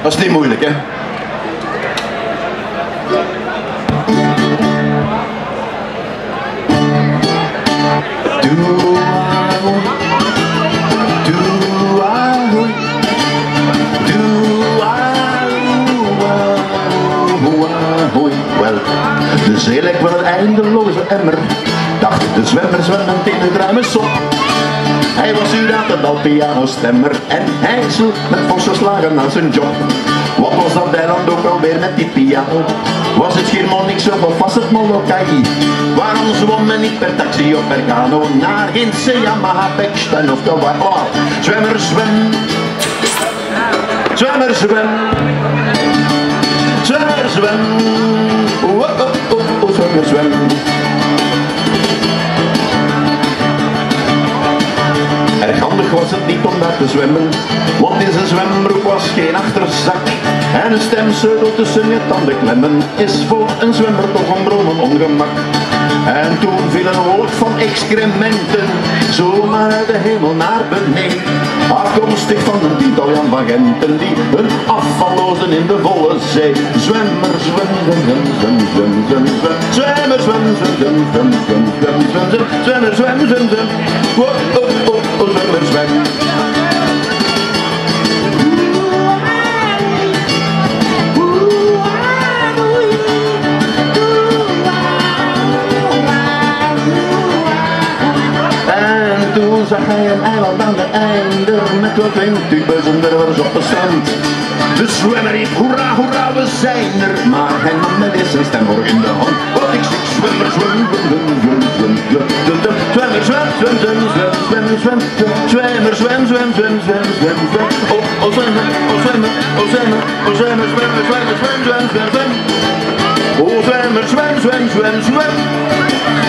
Dat is niet moeilijk, hè? Wel, de zee lijkt wel een eindeloze emmer, dacht de zwemmer zwemmend in het ruime sop. Hij was inderdaad al pianostemmer en hij sloeg met forse slagen aan zijn job. Wat was dat eiland ook alweer met die piano? Was het Schiermonnix of was het Molokai? Waarom zwom men niet per taxi of per kano naar Gintse, Yamaha, Beckstein of Kawai? Oh, zwemmer zwem, zwemmer zwem, zwemmer zwem, zwemmer zwem. Erg handig was het niet om daar te zwemmen, want in zijn zwembroek was geen achterzak. En een stemsleutel tussen je tanden klemmen is voor een zwemmer toch een bron van ongemak. En toen viel een wolk van excrementen zomaar uit de hemel naar beneden, afkomstig van een tiental Jan van Genten die hun afvallozen in de volle zee. Zwemmer, zwem, zwem, zwem, zwem, zwem, zwem, zwemmer, zwem, zwem, zwem, zwem, zwem, zwem, zwem, zwem, zwemmer, zwem, zwem, zwem, zwemmer, zwem. Toen zag hij een eiland aan het einde met wel 20 buizendervers op het strand. De zwemmer riep hoera, hoera, we zijn er, maar hij nam met zijn stemborg in de hand. Wat ik zeg, zwemmer, zwem, zwem, zwem, zwem, zwem, zwemmer, zwem, zwem, zwem, zwem, zwem, zwem, zwemmer, zwem, zwem, zwem, zwem, zwem, zwem, oh zwemmer, oh zwemmer, oh zwemmer, oh zwemmer, zwemmer, zwemmer, zwem, zwem, zwem, zwem, oh zwemmer, zwem, zwem, zwem, zwem.